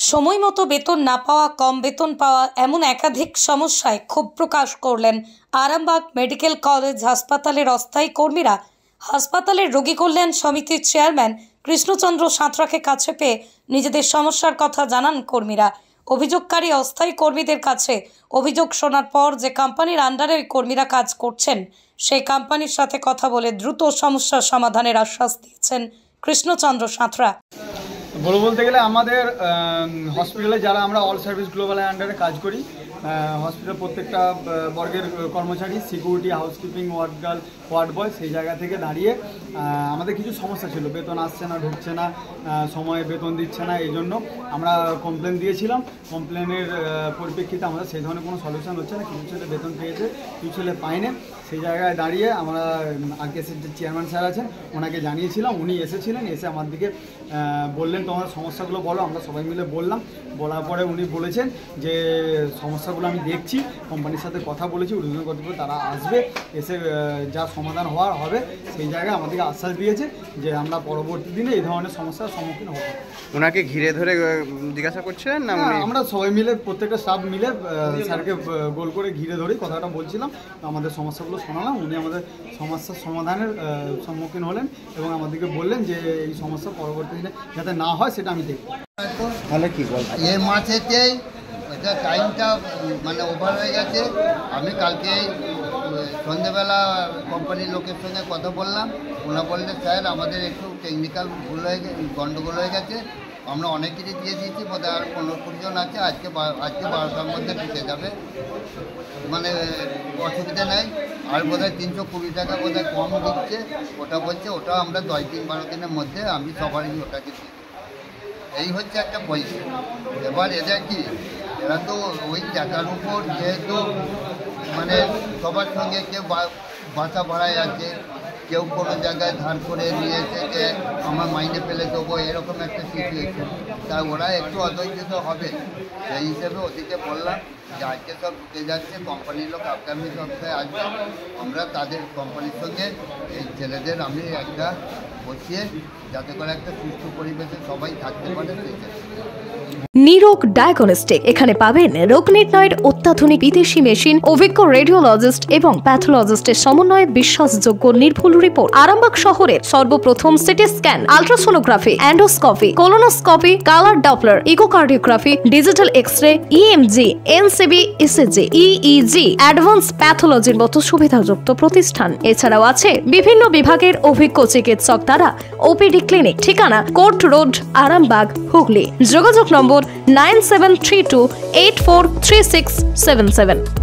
সময় মতো বেতন না পাওয়া, কম বেতন পাওয়া এমন একাধিক সমস্যায় ক্ষোভ প্রকাশ করলেন আরামবাগ মেডিকেল কলেজ হাসপাতালের অস্থায়ী কর্মীরা। হাসপাতালের রোগী কল্যাণ সমিতির চেয়ারম্যান কৃষ্ণচন্দ্র সাঁতরাকে কাছে পেয়ে নিজেদের সমস্যার কথা জানান কর্মীরা। অভিযোগকারী অস্থায়ী কর্মীদের কাছে অভিযোগ শোনার পর যে কোম্পানির আন্ডারে ওই কর্মীরা কাজ করছেন সেই কোম্পানির সাথে কথা বলে দ্রুত সমস্যার সমাধানের আশ্বাস দিয়েছেন কৃষ্ণচন্দ্র সাঁতরা। বলতে গেলে আমাদের হসপিটালে যারা আমরা অল সার্ভিস গ্লোবালের আন্ডারে কাজ করি, হসপিটাল প্রত্যেকটা বর্গের কর্মচারী, security, housekeeping, ward girl, ward boy, সেই জায়গা থেকে দাঁড়িয়ে আমাদের কিছু সমস্যা ছিল। বেতন আসছে না, ঢুকছে না, সময়ে বেতন দিচ্ছে না, এই জন্য আমরা কমপ্লেন দিয়েছিলাম। কমপ্লেনের পরিপ্রেক্ষিতে আমাদের সেই ধরনের কোনো সলিউশন হচ্ছে না। কিছু ছেলে বেতন পেয়েছে, কিছু ছেলে পায়নি। সেই জায়গায় দাঁড়িয়ে আমরা আরকেএসের যে চেয়ারম্যান স্যার আছেন ওনাকে জানিয়েছিলাম। উনি এসেছিলেন, এসে আমার দিকে বললেন তোমার সমস্যাগুলো বলো। আমরা সবাই মিলে বললাম। বলার পরে উনি বলেছেন যে সমস্যাগুলো আমি দেখছি, কোম্পানির সাথে কথা বলেছি, ঊর্ধ্বতন কর্তৃপক্ষ তারা আসবে, এসে যা সমাধান হওয়ার হবে সেই জায়গায় আমাদেরকে আশ্বাস দিয়েছে যে আমরা পরবর্তী দিনে এই ধরনের সমস্যার সম্মুখীন হব। ওনাকে ঘিরে ধরে জিজ্ঞাসা করছিলেন না? আমরা সবাই মিলে, প্রত্যেকটা স্টাফ মিলে স্যারকে গোল করে ঘিরে ধরে কথাটা বলছিলাম, আমাদের সমস্যাগুলো শোনালাম। উনি আমাদের সমস্যার সমাধানের সম্মুখীন হলেন এবং আমাদেরকে বললেন যে এই সমস্যা পরবর্তী দিনে যাতে না হয় সেটা আমি দেখব। তাহলে কি বল, এই মাসেতেই এটা টাইমটা মানে ওভার হয়ে গেছে। আমি কালকে সন্ধ্যেবেলা কোম্পানির লোকের সঙ্গে কথা বললাম। ওরা বললেন স্যার আমাদের একটু টেকনিক্যাল ভুল হয়ে গেছে, গণ্ডগোল হয়ে গেছে, আমরা অনেক কিছু দিয়ে দিয়েছি, বোধহয় আর 15-20 জন আছে, আজকে 12টার মধ্যে ঢুকে যাবে, মানে অসুবিধা নেই। আর বোধহয় 320 টাকা বোধহয় কম দিচ্ছে, ওটা বলছে ওটা আমরা 10-12 দিনের মধ্যে আমি সবারই ওটাকে দিই। এই হচ্ছে একটা পয়সা। এবার এদের কি, এরা তো ওই টাকার উপর যেহেতু মানে সবার সঙ্গে কেউ বাসা ভাড়ায় আছে, কেউ কোনো জায়গায় ধার করে নিয়ে থেকে আমার মাইনে ফেলে দেবো, এরকম একটা সিচুয়েশন। তাই ওরা একটু অধৈর্য হবে। সেই হিসেবে ওদিকে বললাম যে আজকে সব ঢুকে যাচ্ছে, কোম্পানির লোক আগামী সপ্তাহে আসবে, আমরা তাদের কোম্পানির সঙ্গে এই ছেলেদের আমি একটা বসিয়ে যাতে করে একটা সুস্থ পরিবেশে সবাই থাকতে পারে। নিরোগ ডায়াগনস্টিক, এখানে পাবেন রোগ নির্ণয়ের অত্যাধুনিক বিদেশি মেশিন, অভিজ্ঞ রেডিওলজিস্ট এবং প্যাথোলজিস্টের সমন্বয়ে বিশ্বাসযোগ্য নির্ভুল রিপোর্ট। আরামবাগ শহরের সর্বপ্রথম CT scan, ultrasonography, endoscopy, colonoscopy, colour doppler, echocardiography, digital X-ray, EMG, NCV, ECG, EEG, advance প্যাথোলজির মতো সুবিধাযুক্ত প্রতিষ্ঠান। এছাড়াও আছে বিভিন্ন বিভাগের অভিজ্ঞ চিকিৎসক দ্বারা ওপিডি ক্লিনিক। ঠিকানা কোর্ট রোড, আরামবাগ, হুগলি। যোগাযোগ নম্বর 9732843677।